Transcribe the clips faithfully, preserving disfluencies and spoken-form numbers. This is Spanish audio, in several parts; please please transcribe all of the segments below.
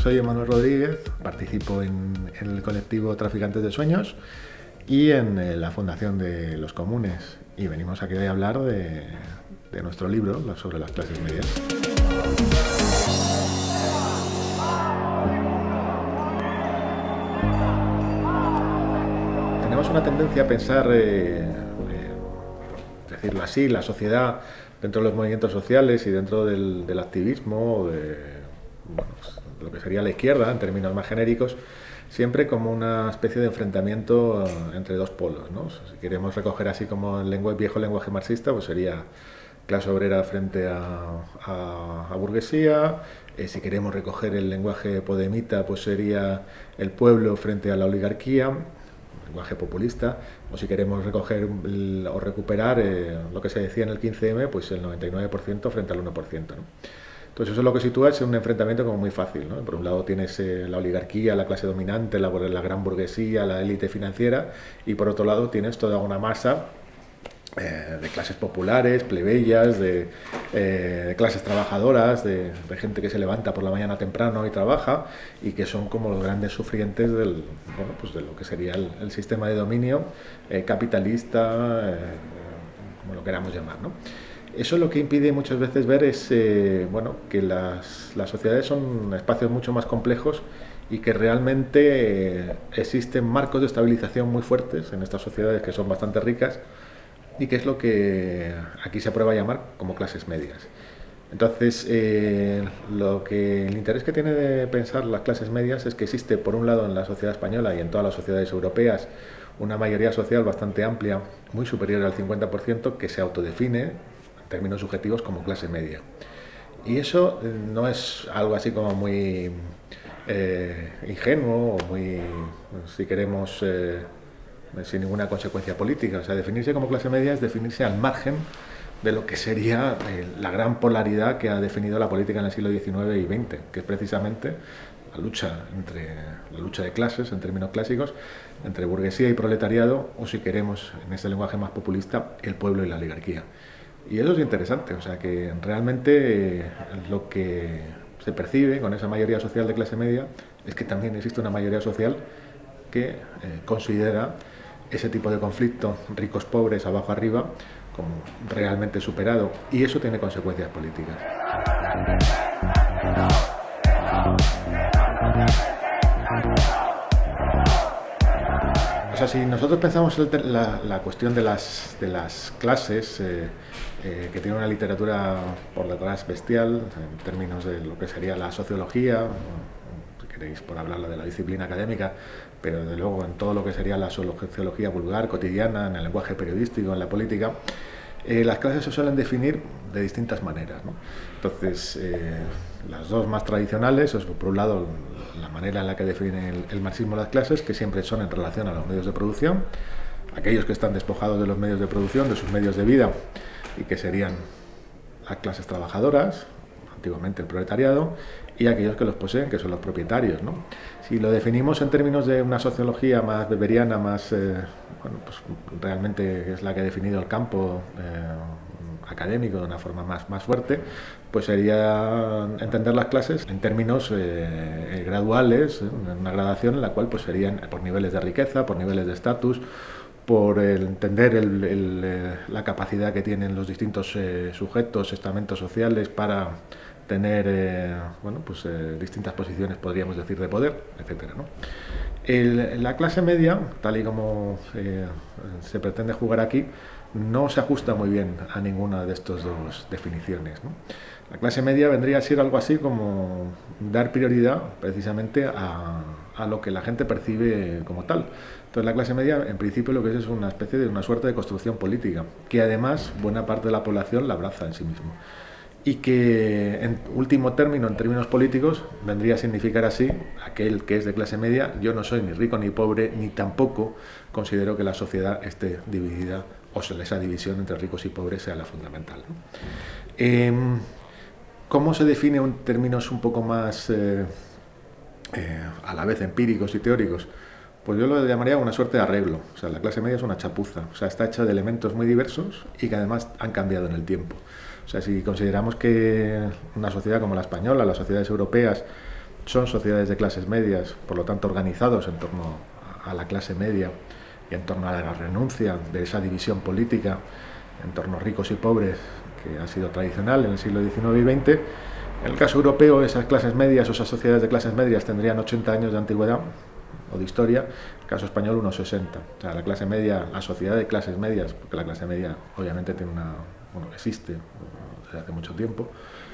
soy Emanuel Rodríguez, participo en, en el colectivo Traficantes de Sueños y en eh, la Fundación de los Comunes, y venimos aquí a hablar de, de nuestro libro sobre las clases medias. Tenemos una tendencia a pensar, eh, eh, decirlo así, la sociedad dentro de los movimientos sociales y dentro del, del activismo, de, bueno, pues, lo que sería la izquierda en términos más genéricos, siempre como una especie de enfrentamiento entre dos polos, ¿no? Si queremos recoger así como el lenguaje, viejo lenguaje marxista, pues sería clase obrera frente a, a, a burguesía. Eh, si queremos recoger el lenguaje podemita, pues sería el pueblo frente a la oligarquía, lenguaje populista. O si queremos recoger el, o recuperar eh, lo que se decía en el quince eme, pues el noventa y nueve por ciento frente al uno por ciento, ¿no? Entonces eso es lo que sitúa, es un enfrentamiento como muy fácil, ¿no? Por un lado tienes eh, la oligarquía, la clase dominante, la, la gran burguesía, la élite financiera, y por otro lado tienes toda una masa eh, de clases populares, plebeyas, de, eh, de clases trabajadoras, de, de gente que se levanta por la mañana temprano y trabaja, y que son como los grandes sufrientes del, bueno, pues de lo que sería el, el sistema de dominio eh, capitalista, eh, como lo queramos llamar, ¿no? Eso lo que impide muchas veces ver es eh, bueno, que las, las sociedades son espacios mucho más complejos y que realmente eh, existen marcos de estabilización muy fuertes en estas sociedades que son bastante ricas, y que es lo que aquí se prueba a llamar como clases medias. Entonces, eh, lo que, el interés que tiene de pensar las clases medias es que existe, por un lado, en la sociedad española y en todas las sociedades europeas, una mayoría social bastante amplia, muy superior al cincuenta por ciento, que se autodefine en términos subjetivos como clase media. Y eso no es algo así como muy eh, ingenuo o muy, si queremos, eh, sin ninguna consecuencia política. O sea, definirse como clase media es definirse al margen de lo que sería eh, la gran polaridad que ha definido la política en el siglo diecinueve y veinte, que es precisamente la lucha entre la lucha de clases en términos clásicos entre burguesía y proletariado, o si queremos, en este lenguaje más populista, el pueblo y la oligarquía. Y eso es interesante, o sea que realmente eh, lo que se percibe con esa mayoría social de clase media es que también existe una mayoría social que eh, considera ese tipo de conflicto ricos-pobres, abajo-arriba, como realmente superado, y eso tiene consecuencias políticas. O sea, si nosotros pensamos el, la, la cuestión de las, de las clases, eh, eh, que tiene una literatura por detrás bestial, en términos de lo que sería la sociología, si queréis por hablar de la disciplina académica, pero desde luego en todo lo que sería la sociología vulgar, cotidiana, en el lenguaje periodístico, en la política, eh, las clases se suelen definir de distintas maneras, ¿no? Entonces, eh, las dos más tradicionales es, por un lado, la manera en la que define el, el marxismo las clases, que siempre son en relación a los medios de producción, aquellos que están despojados de los medios de producción, de sus medios de vida, y que serían las clases trabajadoras, antiguamente el proletariado, y aquellos que los poseen, que son los propietarios, ¿no? Si lo definimos en términos de una sociología más weberiana, más, eh, bueno, pues realmente es la que ha definido el campo eh, académico de una forma más, más fuerte, pues sería entender las clases en términos eh, graduales, ¿eh? Una gradación en la cual pues serían por niveles de riqueza, por niveles de estatus, por el entender el, el, eh, la capacidad que tienen los distintos eh, sujetos, estamentos sociales para tener eh, bueno, pues, eh, distintas posiciones, podríamos decir, de poder, etcétera, ¿no? El, la clase media, tal y como eh, se pretende jugar aquí, no se ajusta muy bien a ninguna de estas dos definiciones, ¿no? La clase media vendría a ser algo así como dar prioridad precisamente a, a lo que la gente percibe como tal. Entonces la clase media en principio lo que es es una especie de una suerte de construcción política, que además buena parte de la población la abraza en sí mismo. Y que en último término, en términos políticos, vendría a significar así, aquel que es de clase media, yo no soy ni rico ni pobre, ni tampoco considero que la sociedad esté dividida, o sea, esa división entre ricos y pobres sea la fundamental, ¿no? Eh, ¿Cómo se define en términos un poco más, eh, eh, a la vez empíricos y teóricos? Pues yo lo llamaría una suerte de arreglo. O sea, la clase media es una chapuza, o sea, está hecha de elementos muy diversos y que además han cambiado en el tiempo. O sea, si consideramos que una sociedad como la española, las sociedades europeas, son sociedades de clases medias, por lo tanto organizados en torno a la clase media y en torno a la renuncia de esa división política en torno a ricos y pobres que ha sido tradicional en el siglo diecinueve y veinte. En el caso europeo, esas clases medias o esas sociedades de clases medias tendrían ochenta años de antigüedad o de historia, en el caso español unos sesenta. O sea, la clase media, la sociedad de clases medias, porque la clase media obviamente tiene una, bueno, existe desde hace mucho tiempo.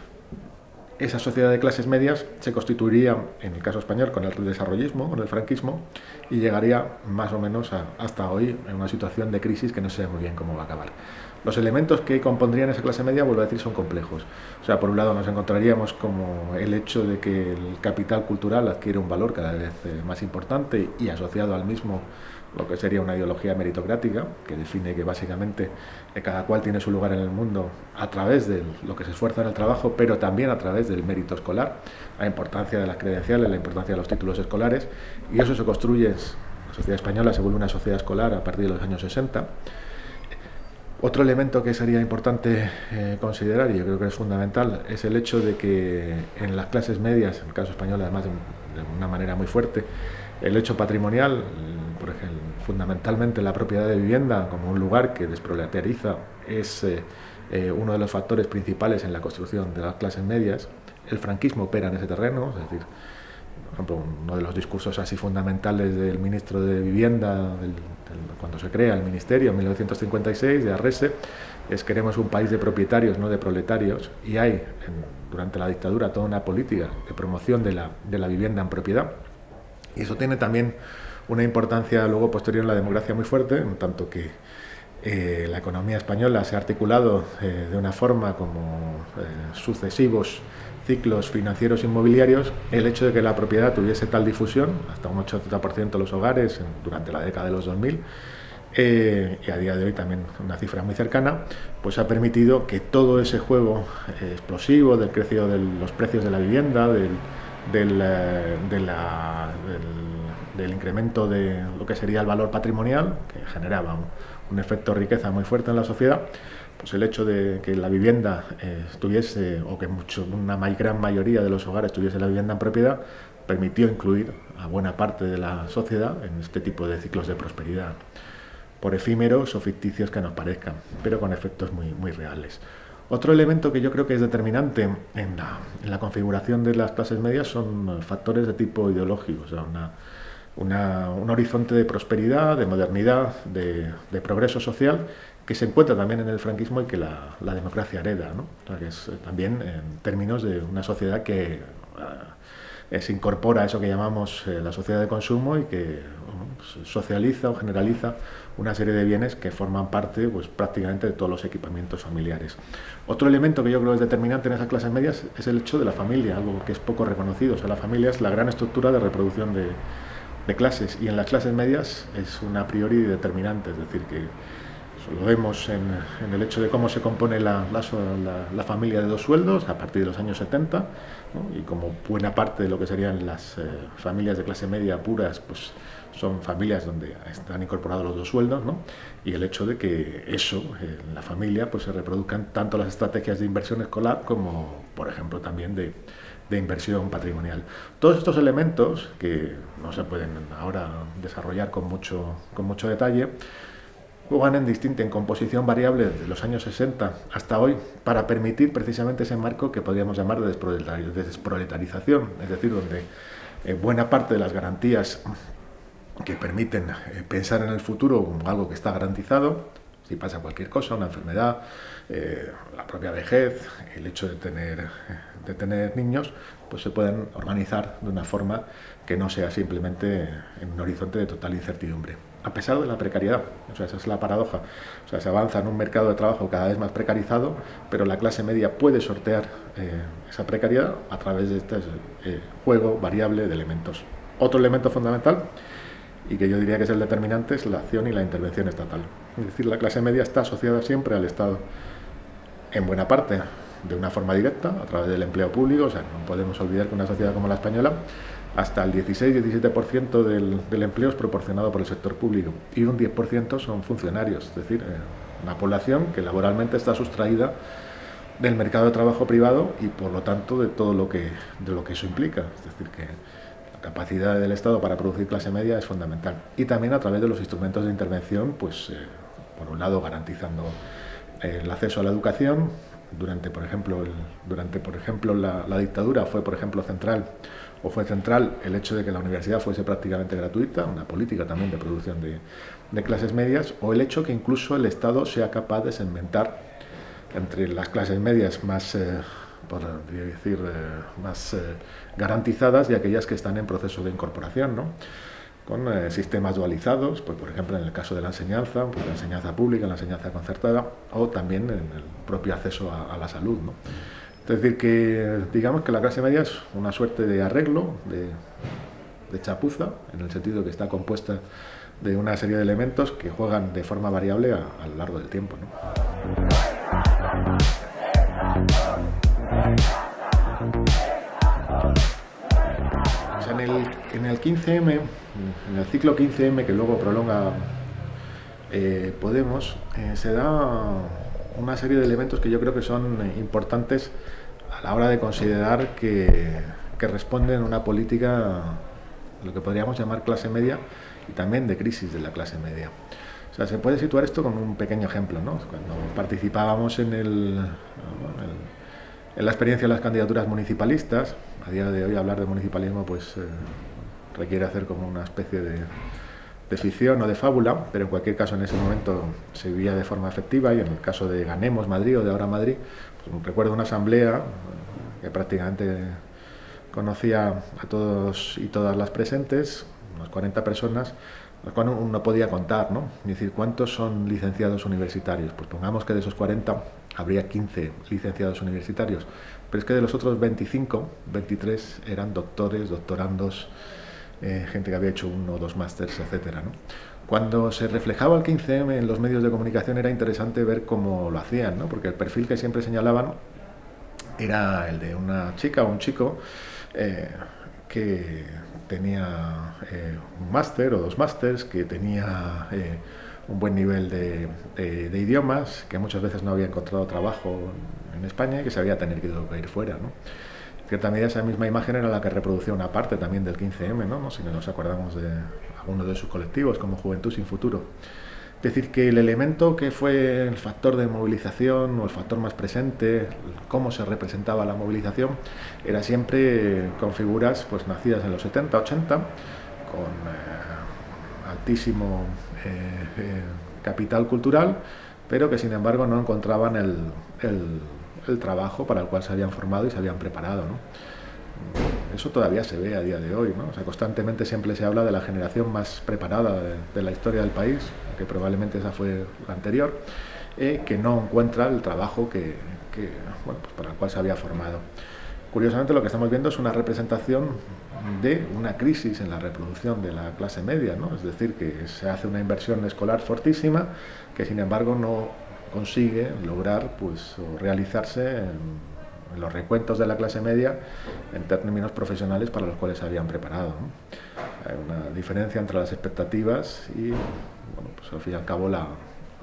Esa sociedad de clases medias se constituiría, en el caso español, con el desarrollismo, con el franquismo, y llegaría más o menos a, hasta hoy en una situación de crisis que no sé muy bien cómo va a acabar. Los elementos que compondrían esa clase media, vuelvo a decir, son complejos. O sea, por un lado nos encontraríamos como el hecho de que el capital cultural adquiere un valor cada vez eh, más importante y asociado al mismo lo que sería una ideología meritocrática, que define que básicamente eh, cada cual tiene su lugar en el mundo a través de lo que se esfuerza en el trabajo, pero también a través del mérito escolar, la importancia de las credenciales, la importancia de los títulos escolares, y eso se construye, la sociedad española se vuelve una sociedad escolar a partir de los años sesenta. Otro elemento que sería importante eh, considerar, y yo creo que es fundamental, es el hecho de que en las clases medias, en el caso español además de, de una manera muy fuerte, el hecho patrimonial, por ejemplo, fundamentalmente la propiedad de vivienda como un lugar que desproletariza, es eh, eh, uno de los factores principales en la construcción de las clases medias. El franquismo opera en ese terreno, es decir, por ejemplo, uno de los discursos así fundamentales del ministro de Vivienda, del, del, cuando se crea el ministerio en mil novecientos cincuenta y seis, de Arrese, es: queremos un país de propietarios, no de proletarios, y hay en, durante la dictadura toda una política de promoción de la, de la vivienda en propiedad, y eso tiene también una importancia luego posterior en la democracia muy fuerte, en tanto que eh, la economía española se ha articulado eh, de una forma como eh, sucesivos ciclos financieros inmobiliarios. El hecho de que la propiedad tuviese tal difusión, hasta un ochenta por ciento de los hogares en, durante la década de los dos mil, eh, y a día de hoy también una cifra muy cercana, pues ha permitido que todo ese juego eh, explosivo del crecido de los precios de la vivienda, del, del, eh, de la, del, del incremento de lo que sería el valor patrimonial, que generaba un, un efecto de riqueza muy fuerte en la sociedad, pues el hecho de que la vivienda eh, estuviese, o que mucho, una gran mayoría de los hogares tuviese la vivienda en propiedad, permitió incluir a buena parte de la sociedad en este tipo de ciclos de prosperidad, por efímeros o ficticios que nos parezcan, pero con efectos muy, muy reales. Otro elemento que yo creo que es determinante en la, en la configuración de las clases medias son factores de tipo ideológico, o sea, una, una, un horizonte de prosperidad, de modernidad, de, de progreso social, que se encuentra también en el franquismo y que la, la democracia hereda, ¿no? O sea, que es también en términos de una sociedad que uh, se incorpora a eso que llamamos eh, la sociedad de consumo y que uh, socializa o generaliza una serie de bienes que forman parte, pues, prácticamente de todos los equipamientos familiares. Otro elemento que yo creo es determinante en esas clases medias es el hecho de la familia, algo que es poco reconocido. O sea, la familia es la gran estructura de reproducción de, de clases, y en las clases medias es una a priori determinante, es decir, que lo vemos en, en el hecho de cómo se compone la, la, la, la familia de dos sueldos a partir de los años setenta, ¿no? Y como buena parte de lo que serían las eh, familias de clase media puras, pues son familias donde están incorporados los dos sueldos, ¿no? Y el hecho de que eso, eh, en la familia, pues se reproduzcan tanto las estrategias de inversión escolar como, por ejemplo, también de, de inversión patrimonial. Todos estos elementos, que no se pueden ahora desarrollar con mucho, con mucho detalle, juegan en distinta, en composición variable desde los años sesenta hasta hoy, para permitir precisamente ese marco que podríamos llamar de desproletarización, es decir, donde eh, buena parte de las garantías que permiten eh, pensar en el futuro como algo que está garantizado, si pasa cualquier cosa, una enfermedad, eh, la propia vejez, el hecho de tener, de tener niños, pues se pueden organizar de una forma que no sea simplemente en un horizonte de total incertidumbre, a pesar de la precariedad. O sea, esa es la paradoja. O sea, se avanza en un mercado de trabajo cada vez más precarizado, pero la clase media puede sortear eh, esa precariedad a través de este eh, juego variable de elementos. Otro elemento fundamental, y que yo diría que es el determinante, es la acción y la intervención estatal. Es decir, la clase media está asociada siempre al Estado, en buena parte de una forma directa, a través del empleo público. O sea, no podemos olvidar que una sociedad como la española, hasta el dieciséis diecisiete por ciento del, del empleo es proporcionado por el sector público, y un diez por ciento son funcionarios, es decir, eh, una población que laboralmente está sustraída del mercado de trabajo privado y por lo tanto de todo lo que, de lo que eso implica. Es decir, que la capacidad del Estado para producir clase media es fundamental. Y también a través de los instrumentos de intervención, pues eh, por un lado garantizando eh, el acceso a la educación. Durante, por ejemplo, el, durante, por ejemplo la, la dictadura fue, por ejemplo, central o fue central el hecho de que la universidad fuese prácticamente gratuita, una política también de producción de, de clases medias, o el hecho que incluso el Estado sea capaz de segmentar entre las clases medias más, eh, por decir, eh, más eh, garantizadas y aquellas que están en proceso de incorporación, ¿no? Con eh, sistemas dualizados, pues, por ejemplo en el caso de la enseñanza, pues, la enseñanza pública, la enseñanza concertada, o también en el propio acceso a, a la salud, ¿no? Es decir, que digamos que la clase media es una suerte de arreglo, de, de chapuza, en el sentido que está compuesta de una serie de elementos que juegan de forma variable a, a lo largo del tiempo, ¿no? O sea, en, el, en el quince eme, en el ciclo quince eme que luego prolonga eh, Podemos, eh, se da una serie de elementos que yo creo que son importantes a la hora de considerar que, que responden a una política, lo que podríamos llamar clase media, y también de crisis de la clase media. O sea, se puede situar esto con un pequeño ejemplo, ¿no? Cuando participábamos en, el, en, en la experiencia de las candidaturas municipalistas, a día de hoy hablar de municipalismo pues eh, requiere hacer como una especie de, de ficción o de fábula, pero en cualquier caso en ese momento se vivía de forma efectiva, y en el caso de Ganemos Madrid o de Ahora Madrid, pues recuerdo una asamblea que prácticamente conocía a todos y todas las presentes, unas cuarenta personas, los cuales uno podía contar, ¿no? Es decir, ¿cuántos son licenciados universitarios? Pues pongamos que de esos cuarenta habría quince licenciados universitarios, pero es que de los otros veinticinco, veintitrés eran doctores, doctorandos, eh, gente que había hecho uno o dos másters, etcétera, ¿no? Cuando se reflejaba el quince eme en los medios de comunicación era interesante ver cómo lo hacían, ¿no? Porque el perfil que siempre señalaban era el de una chica o un chico eh, que tenía eh, un máster o dos másters, que tenía eh, un buen nivel de, de, de idiomas, que muchas veces no había encontrado trabajo en España y que se había tenido que ir fuera, ¿no? En cierta medida esa misma imagen era la que reproducía una parte también del quince eme, ¿no? Si nos acordamos de algunos de sus colectivos como Juventud Sin Futuro. Es decir, que el elemento que fue el factor de movilización o el factor más presente, cómo se representaba la movilización, era siempre con figuras pues nacidas en los setenta, ochenta, con eh, altísimo eh, eh, capital cultural, pero que sin embargo no encontraban el, el, el trabajo para el cual se habían formado y se habían preparado, ¿no? Eso todavía se ve a día de hoy, ¿no? O sea, constantemente siempre se habla de la generación más preparada de, de la historia del país, que probablemente esa fue la anterior, eh, que no encuentra el trabajo que, que, bueno, pues para el cual se había formado. Curiosamente lo que estamos viendo es una representación de una crisis en la reproducción de la clase media, ¿no? Es decir, que se hace una inversión escolar fortísima que sin embargo no consigue lograr pues, o realizarse en, en los recuentos de la clase media en términos profesionales para los cuales se habían preparado, ¿no? Hay una diferencia entre las expectativas y, bueno, pues al fin y al cabo, la,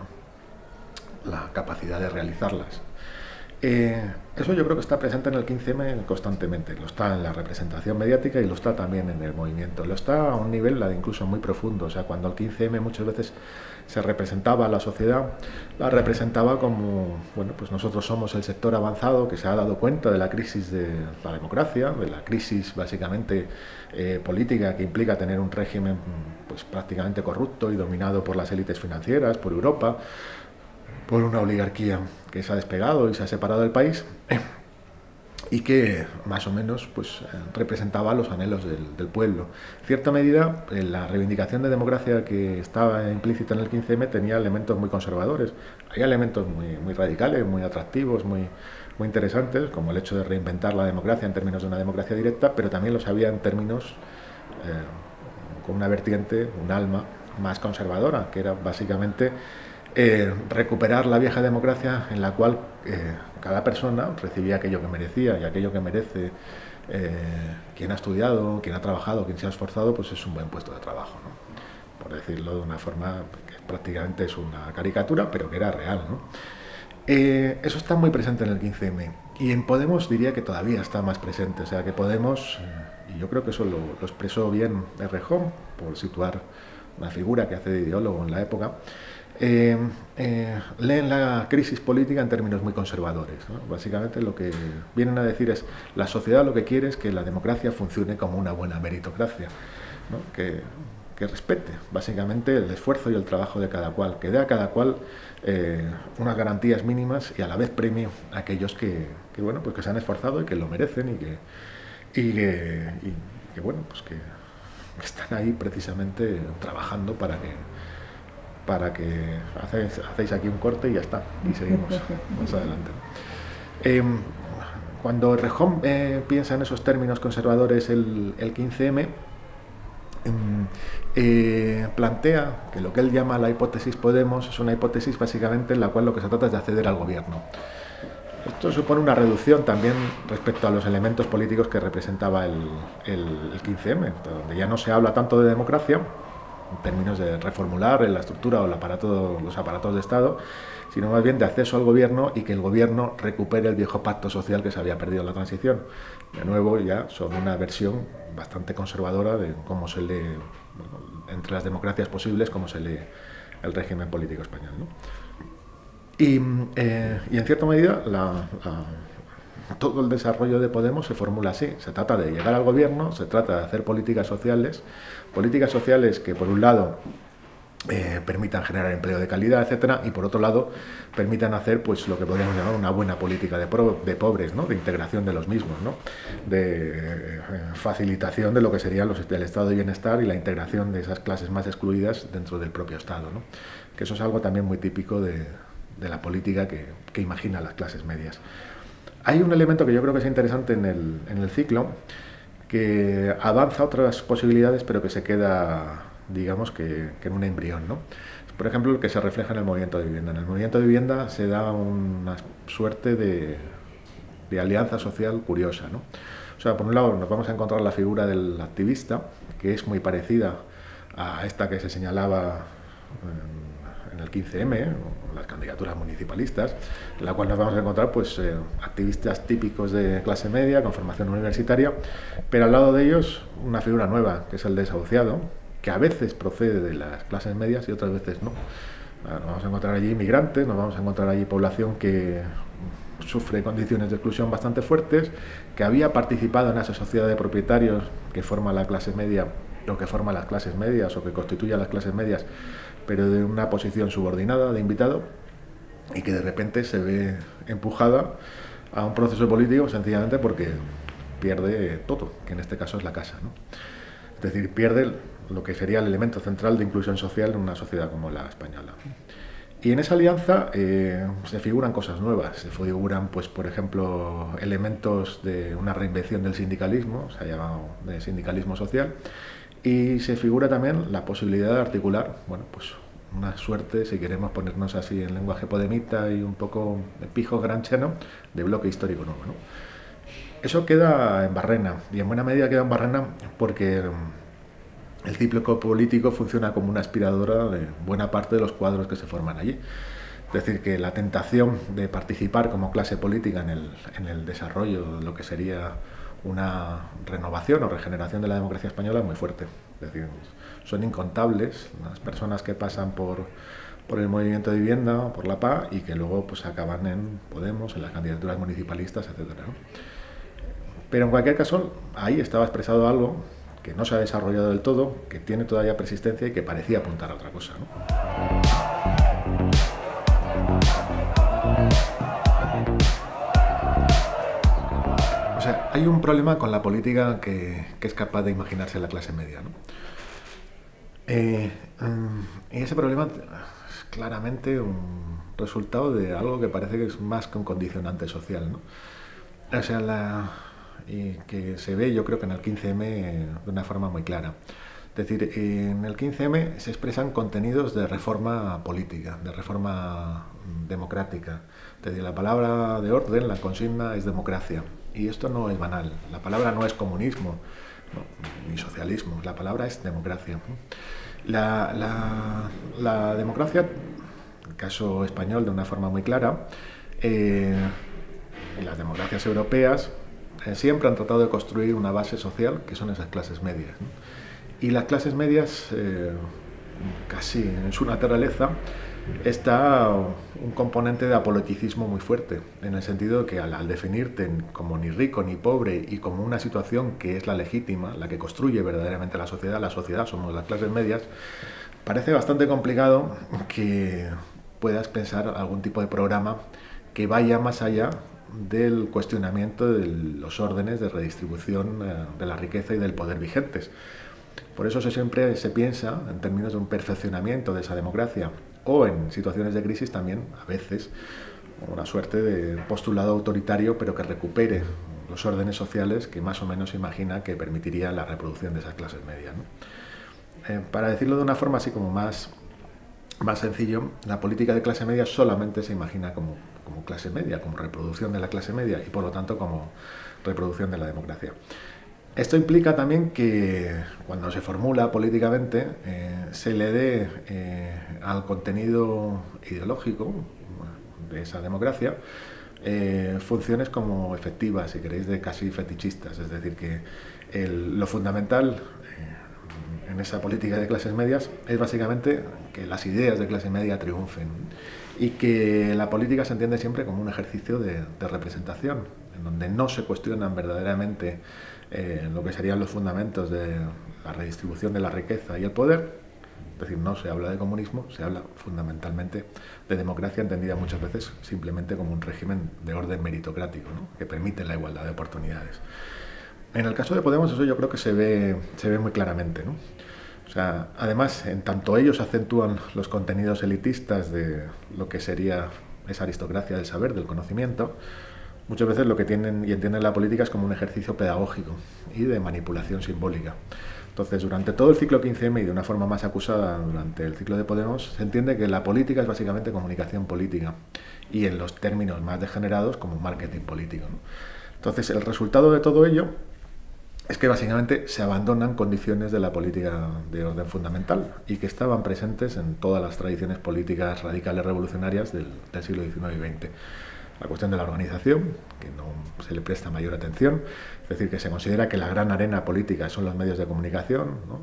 la capacidad de realizarlas. Eh, eso yo creo que está presente en el quince eme constantemente, lo está en la representación mediática y lo está también en el movimiento, lo está a un nivel incluso muy profundo. O sea, cuando el quince eme muchas veces se representaba a la sociedad, la representaba como, bueno, pues nosotros somos el sector avanzado que se ha dado cuenta de la crisis de la democracia, de la crisis básicamente eh, política que implica tener un régimen pues prácticamente corrupto y dominado por las élites financieras, por Europa, por una oligarquía que se ha despegado y se ha separado del país y que más o menos pues, representaba los anhelos del, del pueblo. En cierta medida, la reivindicación de democracia que estaba implícita en el quince eme tenía elementos muy conservadores. Hay elementos muy, muy radicales, muy atractivos, muy, muy interesantes, como el hecho de reinventar la democracia en términos de una democracia directa, pero también los había en términos eh, con una vertiente, un alma más conservadora, que era básicamente Eh, recuperar la vieja democracia en la cual eh, cada persona recibía aquello que merecía, y aquello que merece eh, quien ha estudiado, quien ha trabajado, quien se ha esforzado, pues es un buen puesto de trabajo, ¿no? Por decirlo de una forma que prácticamente es una caricatura, pero que era real, ¿no? Eh, eso está muy presente en el quince eme y en Podemos diría que todavía está más presente, o sea que Podemos, eh, y yo creo que eso lo, lo expresó bien Errejón, por situar una figura que hace de ideólogo en la época, eh, eh, leen la crisis política en términos muy conservadores, ¿no? Básicamente lo que vienen a decir es la sociedad lo que quiere es que la democracia funcione como una buena meritocracia, ¿no? que, que respete básicamente el esfuerzo y el trabajo de cada cual, que dé a cada cual eh, unas garantías mínimas y a la vez premie a aquellos que, que, bueno, pues que se han esforzado y que lo merecen y que, y que, y que bueno, pues que están ahí precisamente trabajando para que para que hacéis, hacéis aquí un corte y ya está, y seguimos más adelante. Eh, cuando Errejón eh, piensa en esos términos conservadores el, el quince eme, eh, plantea que lo que él llama la hipótesis Podemos es una hipótesis básicamente en la cual lo que se trata es de acceder al gobierno. Esto supone una reducción también respecto a los elementos políticos que representaba el, el, el quince eme, donde ya no se habla tanto de democracia, en términos de reformular la estructura o el aparato, los aparatos de Estado, sino más bien de acceso al gobierno y que el gobierno recupere el viejo pacto social que se había perdido en la transición. De nuevo, ya sobre una versión bastante conservadora de cómo se lee, bueno, entre las democracias posibles, cómo se lee el régimen político español, ¿no? Y, eh, y en cierta medida la, la, todo el desarrollo de Podemos se formula así. Se trata de llegar al gobierno, se trata de hacer políticas sociales, políticas sociales que por un lado eh, permitan generar empleo de calidad, etcétera, y por otro lado permitan hacer pues lo que podríamos llamar una buena política de, pro, de pobres, ¿no? De integración de los mismos, ¿no? De eh, facilitación de lo que sería los, el estado de bienestar y la integración de esas clases más excluidas dentro del propio Estado, ¿no? Que eso es algo también muy típico de, de la política que, que imagina las clases medias. Hay un elemento que yo creo que es interesante en el, en el ciclo, que avanza otras posibilidades, pero que se queda, digamos, que, que en un embrión, ¿no? Por ejemplo, el que se refleja en el movimiento de vivienda. En el movimiento de vivienda se da una suerte de, de alianza social curiosa, ¿no? O sea, por un lado nos vamos a encontrar la figura del activista, que es muy parecida a esta que se señalaba en el quince eme, las candidaturas municipalistas, en la cual nos vamos a encontrar pues, eh, activistas típicos de clase media, con formación universitaria, pero al lado de ellos una figura nueva, que es el desahuciado, que a veces procede de las clases medias y otras veces no. Nos vamos a encontrar allí inmigrantes, nos vamos a encontrar allí población que sufre condiciones de exclusión bastante fuertes, que había participado en esa sociedad de propietarios que forma la clase media, o que forma las clases medias, o que constituye a las clases medias, pero de una posición subordinada, de invitado, y que de repente se ve empujada a un proceso político sencillamente porque pierde todo, que en este caso es la casa, ¿no? Es decir, pierde lo que sería el elemento central de inclusión social en una sociedad como la española. Y en esa alianza eh, se figuran cosas nuevas, se figuran, pues, por ejemplo, elementos de una reinvención del sindicalismo, se ha llamado de sindicalismo social, y se figura también la posibilidad de articular, bueno, pues una suerte, si queremos ponernos así en lenguaje podemita y un poco pijo grancheno, de bloque histórico nuevo, ¿no? Eso queda en barrena, y en buena medida queda en barrena porque el ciclo político funciona como una aspiradora de buena parte de los cuadros que se forman allí. Es decir, que la tentación de participar como clase política en el, en el desarrollo de lo que sería una renovación o regeneración de la democracia española es muy fuerte. Es decir, son incontables las personas que pasan por, por el movimiento de vivienda, por la P A, y que luego pues acaban en Podemos, en las candidaturas municipalistas, etcétera, ¿no? Pero en cualquier caso, ahí estaba expresado algo que no se ha desarrollado del todo, que tiene todavía persistencia y que parecía apuntar a otra cosa, ¿no? O sea, hay un problema con la política que, que es capaz de imaginarse la clase media, ¿no? Eh, y ese problema es claramente un resultado de algo que parece que es más que un condicionante social, ¿no? O sea, la, y que se ve, yo creo que en el quince eme de una forma muy clara. Es decir, en el quince eme se expresan contenidos de reforma política, de reforma democrática. Es decir, la palabra de orden, la consigna es democracia. Y esto no es banal. La palabra no es comunismo, no, ni socialismo. La palabra es democracia. La, la, la democracia caso español de una forma muy clara, eh, y las democracias europeas eh, siempre han tratado de construir una base social que son esas clases medias, ¿no? Y las clases medias, eh, casi en su naturaleza, está un componente de apoliticismo muy fuerte, en el sentido de que al, al definirte como ni rico ni pobre y como una situación que es la legítima, la que construye verdaderamente la sociedad, la sociedad somos las clases medias, parece bastante complicado que puedas pensar algún tipo de programa que vaya más allá del cuestionamiento de los órdenes de redistribución eh, de la riqueza y del poder vigentes. Por eso se siempre se piensa en términos de un perfeccionamiento de esa democracia, o en situaciones de crisis también, a veces, una suerte de postulado autoritario, pero que recupere los órdenes sociales que más o menos imagina que permitiría la reproducción de esas clases medias, ¿no? Eh, para decirlo de una forma así como más, más sencillo, la política de clase media solamente se imagina como, como clase media, como reproducción de la clase media y por lo tanto como reproducción de la democracia. Esto implica también que cuando se formula políticamente eh, se le dé eh, al contenido ideológico de esa democracia eh, funciones como efectivas, si queréis, de casi fetichistas. Es decir, que el, lo fundamental eh, en esa política de clases medias es básicamente que las ideas de clase media triunfen y que la política se entiende siempre como un ejercicio de, de representación, en donde no se cuestionan verdaderamente Eh, lo que serían los fundamentos de la redistribución de la riqueza y el poder. Es decir, no se habla de comunismo, se habla fundamentalmente de democracia, entendida muchas veces simplemente como un régimen de orden meritocrático, ¿no?, que permite la igualdad de oportunidades. En el caso de Podemos eso yo creo que se ve, se ve muy claramente, ¿no? O sea, además, en tanto ellos acentúan los contenidos elitistas de lo que sería esa aristocracia del saber, del conocimiento, muchas veces lo que tienen y entienden la política es como un ejercicio pedagógico y de manipulación simbólica. Entonces, durante todo el ciclo quince eme y de una forma más acusada durante el ciclo de Podemos, se entiende que la política es básicamente comunicación política y en los términos más degenerados como marketing político, ¿no? Entonces, el resultado de todo ello es que básicamente se abandonan condiciones de la política de orden fundamental y que estaban presentes en todas las tradiciones políticas radicales revolucionarias del, del siglo diecinueve y veinte. La cuestión de la organización, que no se le presta mayor atención, es decir, que se considera que la gran arena política son los medios de comunicación, ¿no?,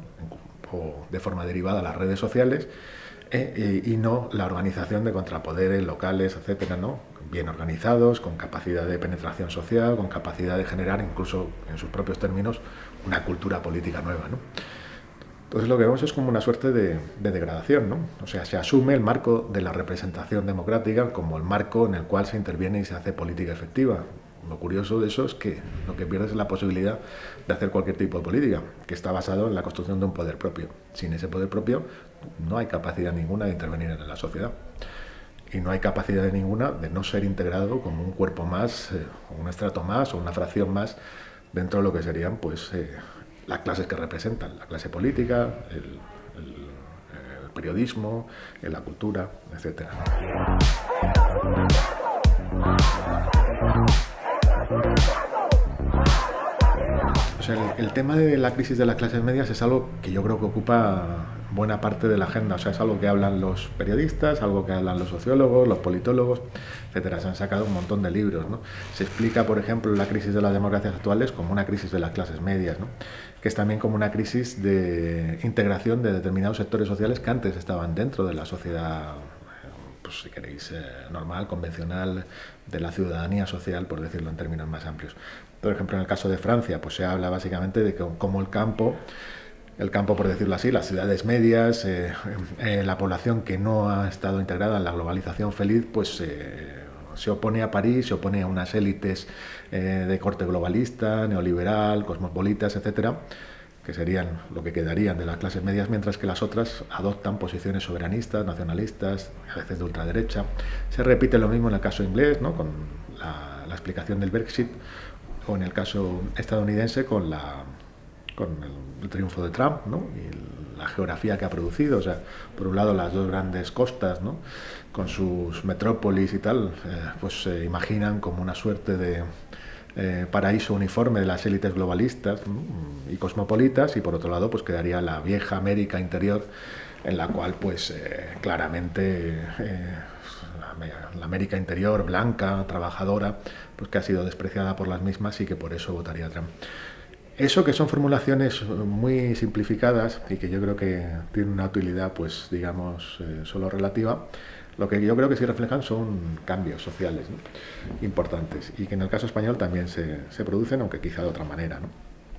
o de forma derivada las redes sociales, eh, y no la organización de contrapoderes locales, etcétera, ¿no?, bien organizados, con capacidad de penetración social, con capacidad de generar, incluso en sus propios términos, una cultura política nueva, ¿no? Entonces lo que vemos es como una suerte de, de degradación, ¿no? O sea, se asume el marco de la representación democrática como el marco en el cual se interviene y se hace política efectiva. Lo curioso de eso es que lo que pierdes es la posibilidad de hacer cualquier tipo de política, que está basado en la construcción de un poder propio. Sin ese poder propio no hay capacidad ninguna de intervenir en la sociedad. Y no hay capacidad ninguna de no ser integrado como un cuerpo más, eh, un estrato más o una fracción más dentro de lo que serían, pues, eh, las clases que representan, la clase política, el, el, el periodismo, la cultura, etcétera. O sea, el, el tema de la crisis de las clases medias es algo que yo creo que ocupa buena parte de la agenda. O sea, es algo que hablan los periodistas, algo que hablan los sociólogos, los politólogos, etcétera. Se han sacado un montón de libros, ¿no? Se explica, por ejemplo, la crisis de las democracias actuales como una crisis de las clases medias, ¿no?, que es también como una crisis de integración de determinados sectores sociales que antes estaban dentro de la sociedad, pues si queréis, eh, normal, convencional, de la ciudadanía social, por decirlo en términos más amplios. Por ejemplo, en el caso de Francia, pues se habla básicamente de que, como el campo, el campo, por decirlo así, las ciudades medias, eh, eh, la población que no ha estado integrada en la globalización feliz, pues eh, se opone a París, se opone a unas élites eh, de corte globalista, neoliberal, cosmopolitas, etcétera, que serían lo que quedarían de las clases medias, mientras que las otras adoptan posiciones soberanistas, nacionalistas, a veces de ultraderecha. Se repite lo mismo en el caso inglés, ¿no?, con la, la explicación del Brexit, o en el caso estadounidense con, la, con el, el triunfo de Trump, ¿no?, y la geografía que ha producido. O sea, por un lado las dos grandes costas, ¿no?, con sus metrópolis y tal, eh, pues se imaginan como una suerte de eh, paraíso uniforme de las élites globalistas, ¿no?, y cosmopolitas, y por otro lado pues quedaría la vieja América interior en la cual pues eh, claramente eh, la América interior, blanca, trabajadora, pues que ha sido despreciada por las mismas y que por eso votaría Trump. Eso que son formulaciones muy simplificadas y que yo creo que tienen una utilidad, pues digamos, eh, solo relativa, lo que yo creo que sí reflejan son cambios sociales, ¿no?, importantes, y que en el caso español también se, se producen, aunque quizá de otra manera, ¿no?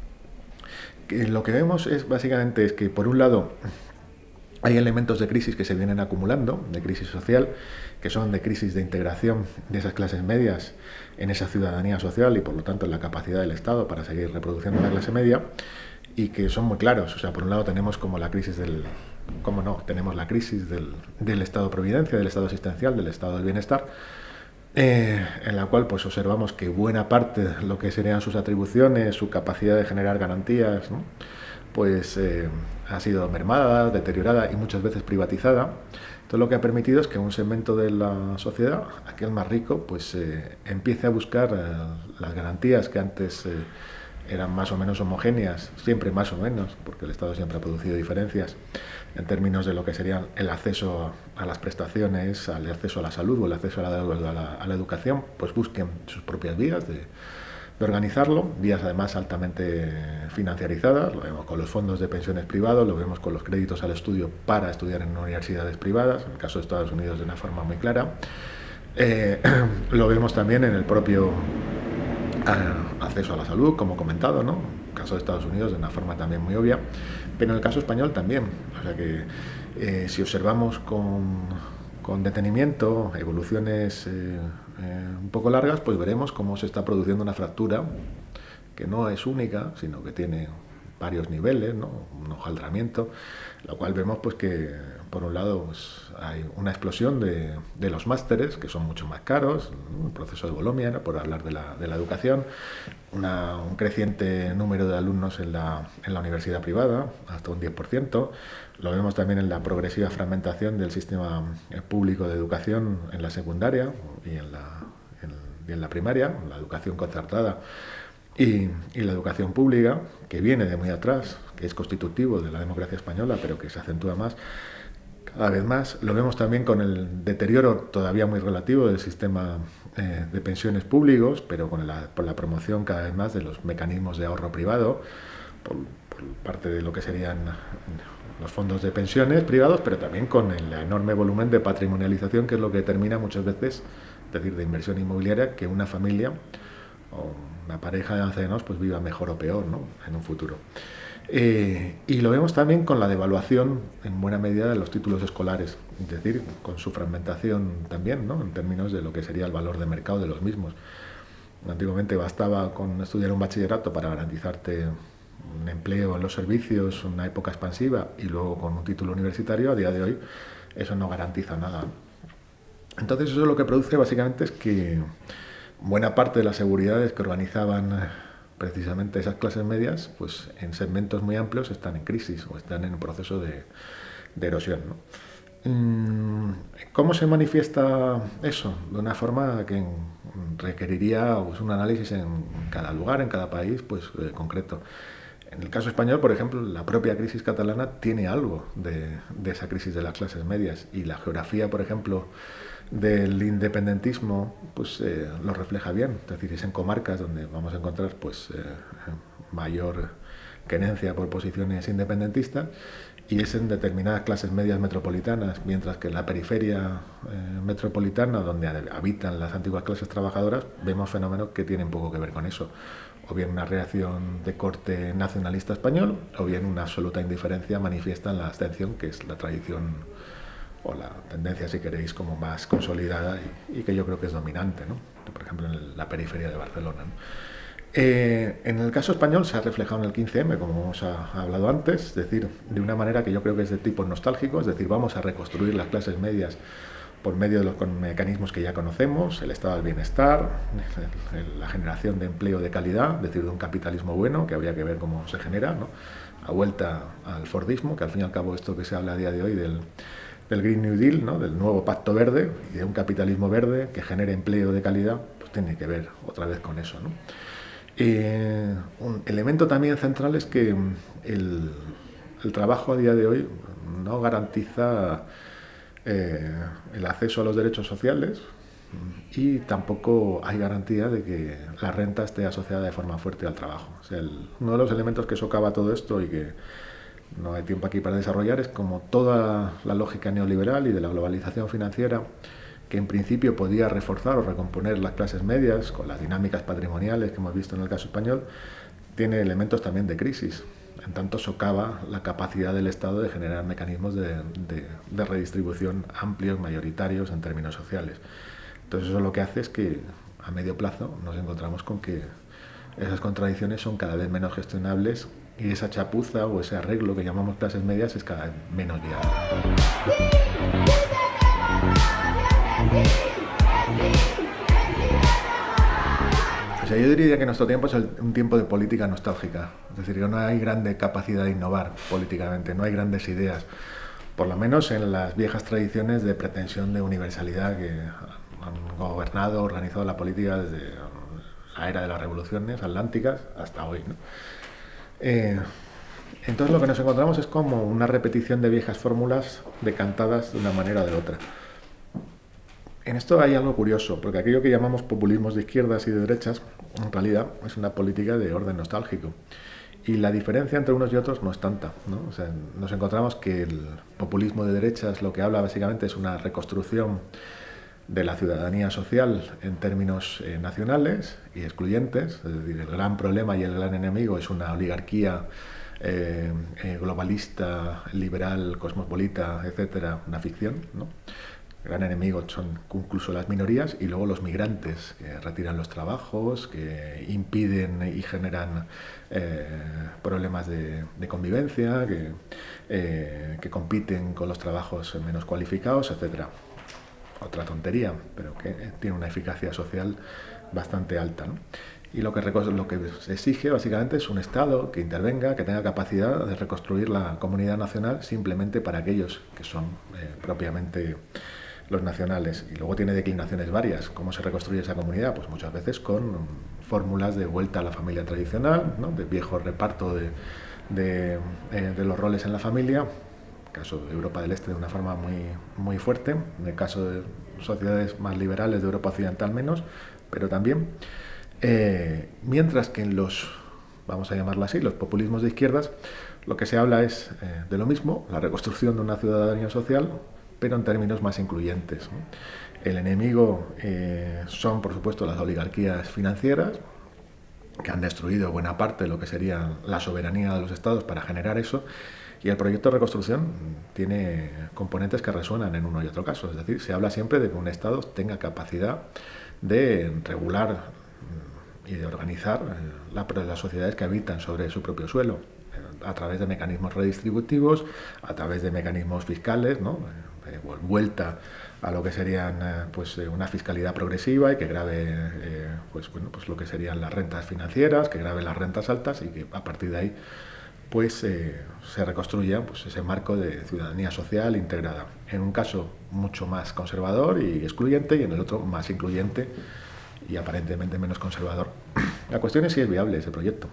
Que lo que vemos es básicamente es que, por un lado, hay elementos de crisis que se vienen acumulando, de crisis social, que son de crisis de integración de esas clases medias en esa ciudadanía social y, por lo tanto, en la capacidad del Estado para seguir reproduciendo la clase media, y que son muy claros. O sea, por un lado tenemos como la crisis del... ¿Cómo no? Tenemos la crisis del, del Estado de Providencia, del Estado asistencial, del Estado del bienestar, eh, en la cual pues observamos que buena parte de lo que serían sus atribuciones, su capacidad de generar garantías, ¿no?, pues eh, ha sido mermada, deteriorada y muchas veces privatizada. Todo lo que ha permitido es que un segmento de la sociedad, aquel más rico, pues eh, empiece a buscar eh, las garantías que antes eh, eran más o menos homogéneas, siempre más o menos, porque el Estado siempre ha producido diferencias en términos de lo que serían el acceso a las prestaciones, al acceso a la salud o el acceso a la, a la, a la educación, pues busquen sus propias vías de, de organizarlo, vías además altamente financiarizadas. Lo vemos con los fondos de pensiones privados, lo vemos con los créditos al estudio para estudiar en universidades privadas, en el caso de Estados Unidos de una forma muy clara. Eh, lo vemos también en el propio eh, acceso a la salud, como comentado, ¿no?, en el caso de Estados Unidos de una forma también muy obvia, pero en el caso español también. O sea que eh, si observamos con, con detenimiento evoluciones eh, eh, un poco largas, pues veremos cómo se está produciendo una fractura que no es única, sino que tiene varios niveles, ¿no?, un hojaldramiento, lo cual vemos pues que, por un lado, pues, hay una explosión de, de los másteres, que son mucho más caros, ¿no?, un proceso de Bolonia, ¿no?, por hablar de la, de la educación, una, un creciente número de alumnos en la, en la universidad privada, hasta un diez por ciento. Lo vemos también en la progresiva fragmentación del sistema público de educación en la secundaria y en la, en, y en la primaria, la educación concertada y, y la educación pública, que viene de muy atrás, que es constitutivo de la democracia española, pero que se acentúa más, cada vez más. Lo vemos también con el deterioro todavía muy relativo del sistema eh, de pensiones públicos, pero con la, por la promoción cada vez más de los mecanismos de ahorro privado, por, por parte de lo que serían los fondos de pensiones privados, pero también con el enorme volumen de patrimonialización, que es lo que determina muchas veces, es decir, de inversión inmobiliaria, que una familia o una pareja de ancianos pues viva mejor o peor, ¿no?, en un futuro. Eh, y lo vemos también con la devaluación en buena medida de los títulos escolares, es decir, con su fragmentación también, ¿no?, en términos de lo que sería el valor de mercado de los mismos. Antiguamente bastaba con estudiar un bachillerato para garantizarte un empleo en los servicios, una época expansiva, y luego con un título universitario. A día de hoy eso no garantiza nada. Entonces eso lo que produce básicamente es que buena parte de las seguridades que organizaban precisamente esas clases medias, pues en segmentos muy amplios están en crisis o están en un proceso de, de erosión, ¿no? ¿Cómo se manifiesta eso? De una forma que requeriría pues, un análisis en cada lugar, en cada país, pues eh, concreto. En el caso español, por ejemplo, la propia crisis catalana tiene algo de, de esa crisis de las clases medias, y la geografía, por ejemplo, del independentismo, pues eh, lo refleja bien. Es decir, es en comarcas donde vamos a encontrar pues eh, mayor querencia por posiciones independentistas, y es en determinadas clases medias metropolitanas, mientras que en la periferia eh, metropolitana, donde habitan las antiguas clases trabajadoras, vemos fenómenos que tienen poco que ver con eso. O bien una reacción de corte nacionalista español, o bien una absoluta indiferencia manifiesta en la abstención, que es la tradición o la tendencia, si queréis, como más consolidada y, y que yo creo que es dominante, ¿no?, por ejemplo, en la periferia de Barcelona, ¿no? Eh, en el caso español se ha reflejado en el quince eme, como hemos hablado antes, es decir, de una manera que yo creo que es de tipo nostálgico, es decir, vamos a reconstruir las clases medias por medio de los mecanismos que ya conocemos, el estado del bienestar, la generación de empleo de calidad, es decir, de un capitalismo bueno, que habría que ver cómo se genera, ¿no?, a vuelta al Fordismo, que al fin y al cabo esto que se habla a día de hoy del, del Green New Deal, ¿no?, del nuevo pacto verde, y de un capitalismo verde que genere empleo de calidad, pues tiene que ver otra vez con eso, ¿no? Eh, un elemento también central es que el, el trabajo a día de hoy, no garantiza eh, el acceso a los derechos sociales y tampoco hay garantía de que la renta esté asociada de forma fuerte al trabajo. O sea, el, uno de los elementos que socava todo esto y que no hay tiempo aquí para desarrollar es como toda la lógica neoliberal y de la globalización financiera, que en principio podía reforzar o recomponer las clases medias con las dinámicas patrimoniales que hemos visto en el caso español, tiene elementos también de crisis. En tanto socava la capacidad del Estado de generar mecanismos de, de, de redistribución amplios, mayoritarios en términos sociales. Entonces eso lo que hace es que a medio plazo nos encontramos con que esas contradicciones son cada vez menos gestionables y esa chapuza o ese arreglo que llamamos clases medias es cada vez menos viable. O sea, yo diría que nuestro tiempo es el, un tiempo de política nostálgica, es decir, que no hay grande capacidad de innovar políticamente, no hay grandes ideas, por lo menos en las viejas tradiciones de pretensión de universalidad que han gobernado, organizado la política desde la era de las revoluciones atlánticas hasta hoy, ¿no? Eh, entonces lo que nos encontramos es como una repetición de viejas fórmulas decantadas de una manera o de otra. En esto hay algo curioso, porque aquello que llamamos populismos de izquierdas y de derechas, en realidad es una política de orden nostálgico. Y la diferencia entre unos y otros no es tanta, ¿no? O sea, nos encontramos que el populismo de derechas lo que habla básicamente es una reconstrucción de la ciudadanía social en términos eh, nacionales y excluyentes. Es decir, el gran problema y el gran enemigo es una oligarquía eh, eh, globalista, liberal, cosmopolita, etcétera, una ficción, ¿no? El gran enemigo son incluso las minorías y luego los migrantes que retiran los trabajos, que impiden y generan eh, problemas de, de convivencia, que, eh, que compiten con los trabajos menos cualificados, etcétera. Otra tontería, pero que tiene una eficacia social bastante alta, ¿no? Y lo que, lo que se exige básicamente es un Estado que intervenga, que tenga capacidad de reconstruir la comunidad nacional simplemente para aquellos que son eh, propiamente los nacionales. Y luego tiene declinaciones varias. ¿Cómo se reconstruye esa comunidad? Pues muchas veces con fórmulas de vuelta a la familia tradicional, ¿no? De viejo reparto de, de, eh, de los roles en la familia. En el caso de Europa del Este de una forma muy, muy fuerte, en el caso de sociedades más liberales de Europa Occidental menos, pero también. Eh, mientras que en los, vamos a llamarlo así, los populismos de izquierdas, lo que se habla es eh, de lo mismo, la reconstrucción de una ciudadanía social, pero en términos más incluyentes, ¿no? El enemigo eh, son, por supuesto, las oligarquías financieras, que han destruido buena parte de lo que sería la soberanía de los estados para generar eso, y el proyecto de reconstrucción tiene componentes que resuenan en uno y otro caso. Es decir, se habla siempre de que un estado tenga capacidad de regular y de organizar la, las sociedades que habitan sobre su propio suelo, a través de mecanismos redistributivos, a través de mecanismos fiscales, ¿no? Eh, vuelta a lo que serían eh, pues, eh, una fiscalidad progresiva y que grave eh, pues, bueno, pues lo que serían las rentas financieras, que grave las rentas altas y que a partir de ahí pues, eh, se reconstruya pues, ese marco de ciudadanía social integrada. En un caso mucho más conservador y excluyente y en el otro más incluyente y aparentemente menos conservador. La cuestión es si es viable ese proyecto.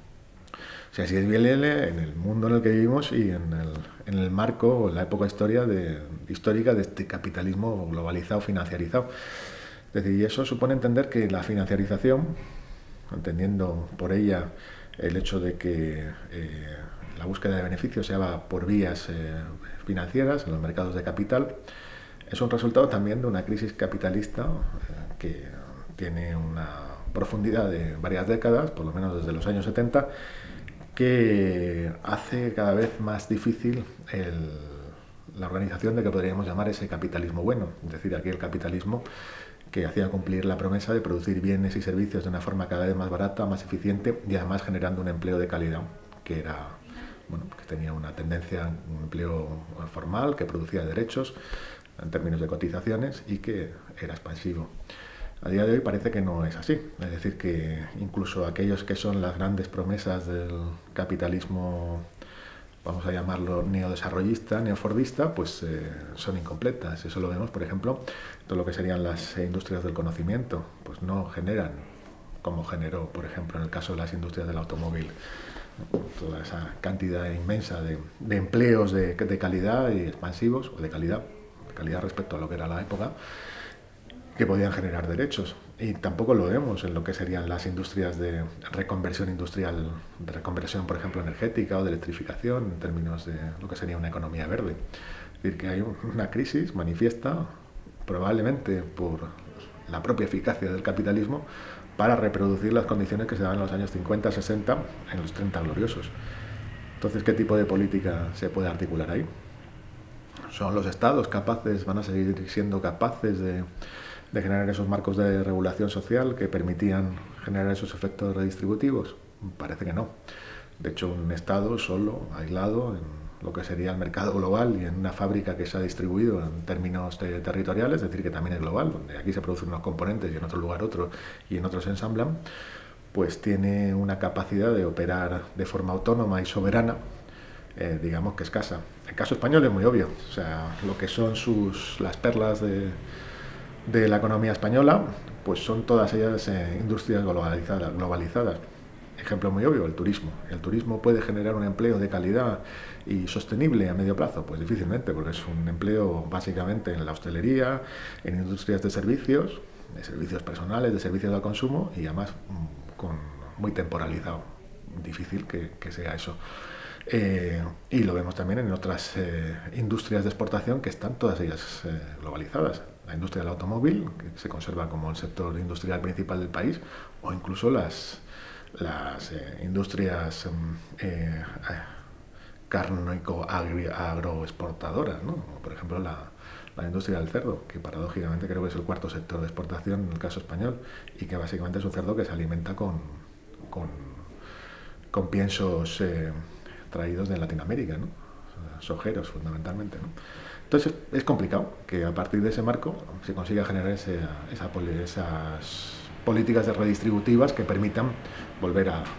O sea, si es viable en el mundo en el que vivimos y en el, en el marco o en la época historia de, histórica de este capitalismo globalizado, financiarizado. Es decir, y eso supone entender que la financiarización, entendiendo por ella el hecho de que eh, la búsqueda de beneficios se haga por vías eh, financieras en los mercados de capital, es un resultado también de una crisis capitalista eh, que tiene una profundidad de varias décadas, por lo menos desde los años setenta, que hace cada vez más difícil el, la organización de que podríamos llamar ese capitalismo bueno, es decir, aquel capitalismo que hacía cumplir la promesa de producir bienes y servicios de una forma cada vez más barata, más eficiente y además generando un empleo de calidad, que era, bueno, que tenía una tendencia, un empleo formal, que producía derechos en términos de cotizaciones y que era expansivo. A día de hoy parece que no es así, es decir, que incluso aquellos que son las grandes promesas del capitalismo, vamos a llamarlo neodesarrollista, neofordista, pues eh, son incompletas. Eso lo vemos, por ejemplo, todo lo que serían las industrias del conocimiento, pues no generan, como generó, por ejemplo, en el caso de las industrias del automóvil, toda esa cantidad inmensa de, de empleos de, de calidad y expansivos, o de calidad, de calidad respecto a lo que era la época, que podían generar derechos. Y tampoco lo vemos en lo que serían las industrias de reconversión industrial, de reconversión, por ejemplo, energética o de electrificación, en términos de lo que sería una economía verde. Es decir, que hay una crisis manifiesta, probablemente por la propia eficacia del capitalismo, para reproducir las condiciones que se daban en los años cincuenta, sesenta, en los treinta gloriosos. Entonces, ¿qué tipo de política se puede articular ahí? ¿Son los estados capaces, van a seguir siendo capaces de, de generar esos marcos de regulación social que permitían generar esos efectos redistributivos? Parece que no. De hecho, un estado solo, aislado, en lo que sería el mercado global y en una fábrica que se ha distribuido en términos de territoriales, es decir, que también es global, donde aquí se producen unos componentes y en otro lugar otro y en otros se ensamblan, pues tiene una capacidad de operar de forma autónoma y soberana, eh, digamos que escasa. El caso español es muy obvio, o sea, lo que son sus, las perlas de, de la economía española, pues son todas ellas eh, industrias globalizadas, globalizadas. Ejemplo muy obvio, el turismo. ¿El turismo puede generar un empleo de calidad y sostenible a medio plazo? Pues difícilmente, porque es un empleo básicamente en la hostelería, en industrias de servicios, de servicios personales, de servicios al consumo y además con, muy temporalizado. Difícil que, que sea eso. Eh, y lo vemos también en otras eh, industrias de exportación que están todas ellas eh, globalizadas. La industria del automóvil, que se conserva como el sector industrial principal del país, o incluso las... las eh, industrias eh, cárnico-agroexportadoras, ¿no? Por ejemplo, la, la industria del cerdo, que paradójicamente creo que es el cuarto sector de exportación en el caso español, y que básicamente es un cerdo que se alimenta con, con, con piensos eh, traídos de Latinoamérica, ¿no? Sojeros, fundamentalmente, ¿no? Entonces es complicado que a partir de ese marco se consiga generar ese, esa, esas políticas de redistributivas que permitan volver a,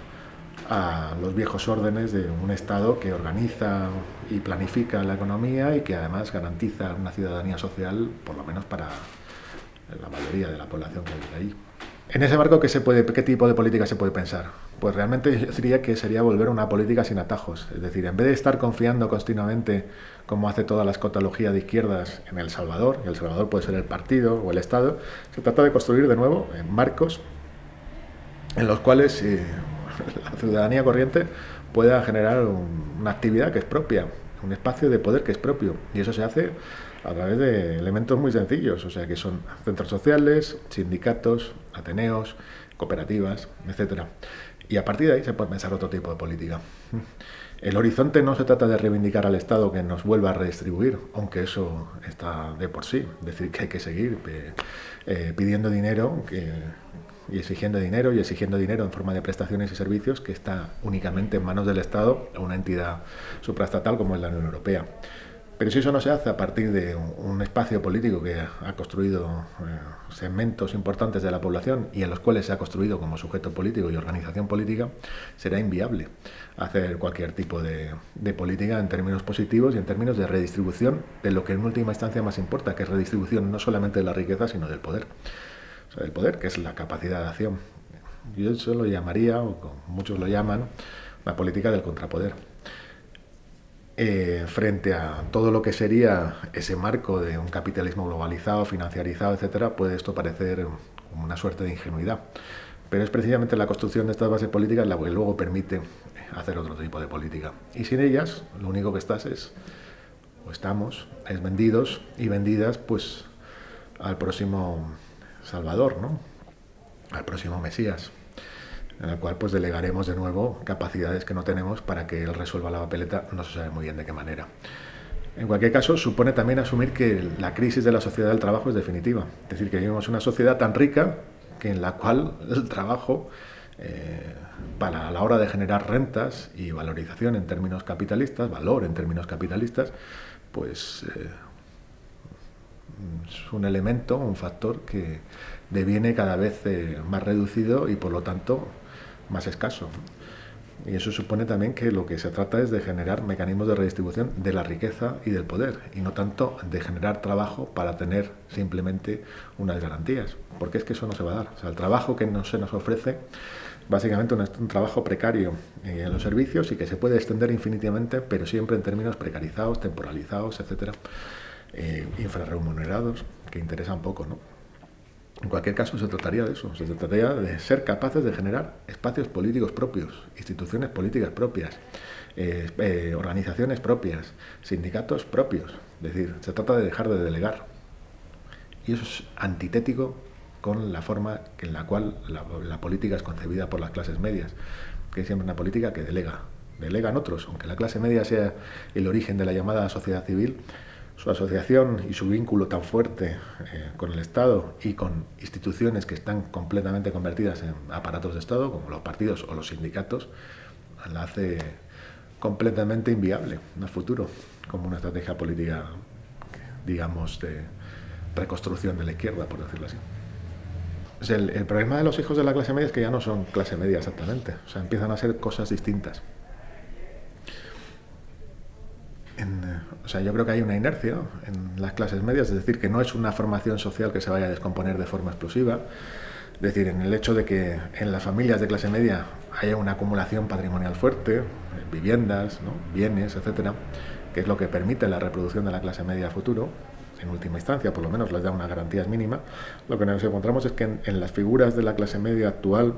a los viejos órdenes de un Estado que organiza y planifica la economía y que además garantiza una ciudadanía social, por lo menos para la mayoría de la población que vive ahí. En ese marco, ¿qué, se puede, ¿qué tipo de política se puede pensar? Pues realmente yo diría que sería volver a una política sin atajos. Es decir, en vez de estar confiando continuamente, como hace toda la escotología de izquierdas, en El Salvador, y El Salvador puede ser el partido o el Estado, se trata de construir de nuevo en marcos en los cuales eh, la ciudadanía corriente pueda generar un, una actividad que es propia, un espacio de poder que es propio. Y eso se hace a través de elementos muy sencillos, o sea que son centros sociales, sindicatos, ateneos, cooperativas, etcétera. Y a partir de ahí se puede pensar otro tipo de política. El horizonte no se trata de reivindicar al Estado que nos vuelva a redistribuir, aunque eso está de por sí, es decir, que hay que seguir eh, eh, pidiendo dinero que, y exigiendo dinero y exigiendo dinero en forma de prestaciones y servicios que está únicamente en manos del Estado o una entidad supraestatal como es la Unión Europea. Pero si eso no se hace a partir de un espacio político que ha construido eh, segmentos importantes de la población y en los cuales se ha construido como sujeto político y organización política, será inviable hacer cualquier tipo de, de política en términos positivos y en términos de redistribución de lo que en última instancia más importa, que es redistribución no solamente de la riqueza, sino del poder. O sea, del poder, que es la capacidad de acción. Yo eso lo llamaría, o como muchos lo llaman, la política del contrapoder. Eh, frente a todo lo que sería ese marco de un capitalismo globalizado, financiarizado, etcétera, puede esto parecer como una suerte de ingenuidad. Pero es precisamente la construcción de estas bases políticas la que luego permite hacer otro tipo de política. Y sin ellas, lo único que estás es, o estamos, es vendidos y vendidas pues al próximo Salvador, ¿no? Al próximo Mesías, en el cual pues delegaremos de nuevo capacidades que no tenemos para que él resuelva la papeleta, no se sabe muy bien de qué manera. En cualquier caso, supone también asumir que la crisis de la sociedad del trabajo es definitiva. Es decir, que vivimos una sociedad tan rica que en la cual el trabajo, eh, para la hora de generar rentas y valorización en términos capitalistas, valor en términos capitalistas, pues eh, es un elemento, un factor que deviene cada vez eh, más reducido y por lo tanto más escaso. Y eso supone también que lo que se trata es de generar mecanismos de redistribución de la riqueza y del poder, y no tanto de generar trabajo para tener simplemente unas garantías, porque es que eso no se va a dar. O sea, el trabajo que no se nos ofrece, básicamente un, un trabajo precario eh, en los servicios y que se puede extender infinitamente, pero siempre en términos precarizados, temporalizados, etcétera, eh, infrarremunerados, que interesan poco, ¿no? En cualquier caso, se trataría de eso, se trataría de ser capaces de generar espacios políticos propios, instituciones políticas propias, eh, eh, organizaciones propias, sindicatos propios. Es decir, se trata de dejar de delegar. Y eso es antitético con la forma en la cual la, la política es concebida por las clases medias, que es siempre una política que delega. Delegan otros, aunque la clase media sea el origen de la llamada sociedad civil. Su asociación y su vínculo tan fuerte eh, con el Estado y con instituciones que están completamente convertidas en aparatos de Estado, como los partidos o los sindicatos, la hace completamente inviable a futuro, como una estrategia política, digamos, de reconstrucción de la izquierda, por decirlo así. O sea, el, el problema de los hijos de la clase media es que ya no son clase media exactamente, o sea, empiezan a ser cosas distintas. En, o sea, yo creo que hay una inercia en las clases medias, es decir, que no es una formación social que se vaya a descomponer de forma explosiva, es decir, en el hecho de que en las familias de clase media haya una acumulación patrimonial fuerte, viviendas, ¿no?, bienes, etcétera, que es lo que permite la reproducción de la clase media a futuro, en última instancia, por lo menos les da unas garantías mínimas. Lo que nos encontramos es que en, en las figuras de la clase media actual,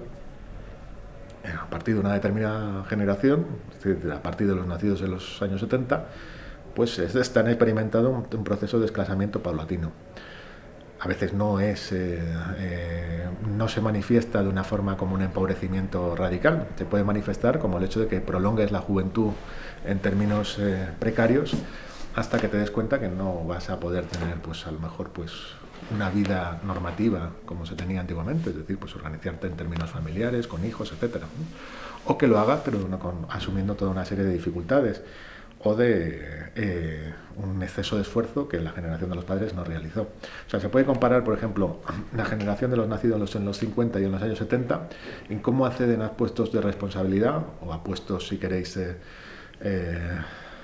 a partir de una determinada generación, es decir, a partir de los nacidos en los años setenta, pues están experimentando un, un proceso de desclasamiento paulatino. A veces no es, eh, eh, no se manifiesta de una forma como un empobrecimiento radical, se puede manifestar como el hecho de que prolongues la juventud en términos eh, precarios hasta que te des cuenta que no vas a poder tener, pues a lo mejor, pues una vida normativa como se tenía antiguamente, es decir, pues organizarte en términos familiares, con hijos, etcétera, ¿no? O que lo hagas, pero no con, asumiendo toda una serie de dificultades, o de eh, un exceso de esfuerzo que la generación de los padres no realizó. O sea, se puede comparar, por ejemplo, la generación de los nacidos en los cincuenta y en los años setenta, en cómo acceden a puestos de responsabilidad, o a puestos, si queréis, eh, eh,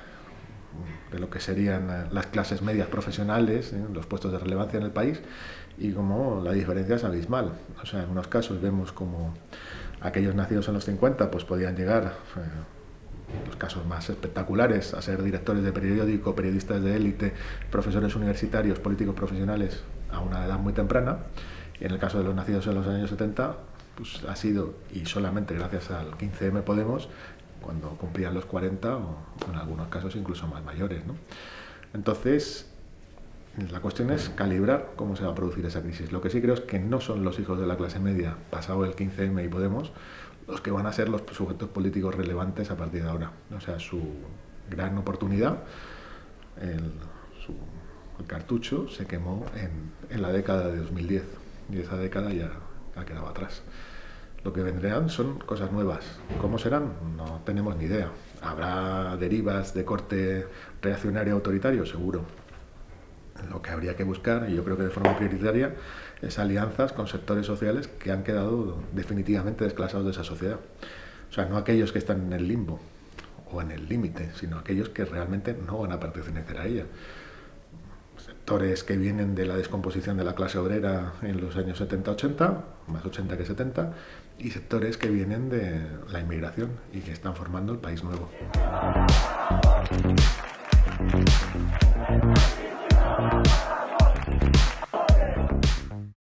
de lo que serían las clases medias profesionales, ¿eh?, los puestos de relevancia en el país, y como la diferencia es abismal. O sea, en unos casos vemos como aquellos nacidos en los cincuenta pues podían llegar, eh, los casos más espectaculares, a ser directores de periódico, periodistas de élite, profesores universitarios, políticos profesionales a una edad muy temprana, y en el caso de los nacidos en los años setenta, pues ha sido, y solamente gracias al quince eme Podemos, cuando cumplían los cuarenta, o en algunos casos incluso más mayores, ¿no? Entonces, la cuestión es calibrar cómo se va a producir esa crisis. Lo que sí creo es que no son los hijos de la clase media, pasado el quince eme y Podemos, los que van a ser los sujetos políticos relevantes a partir de ahora. O sea, su gran oportunidad, el, su, el cartucho, se quemó en, en la década de dos mil diez, y esa década ya ha quedado atrás. Lo que vendrán son cosas nuevas. ¿Cómo serán? No tenemos ni idea. ¿Habrá derivas de corte reaccionario autoritario? Seguro. Lo que habría que buscar, y yo creo que de forma prioritaria, es alianzas con sectores sociales que han quedado definitivamente desclasados de esa sociedad. O sea, no aquellos que están en el limbo o en el límite, sino aquellos que realmente no van a pertenecer a ella. Sectores que vienen de la descomposición de la clase obrera en los años setenta ochenta, más ochenta que setenta, y sectores que vienen de la inmigración y que están formando el país nuevo.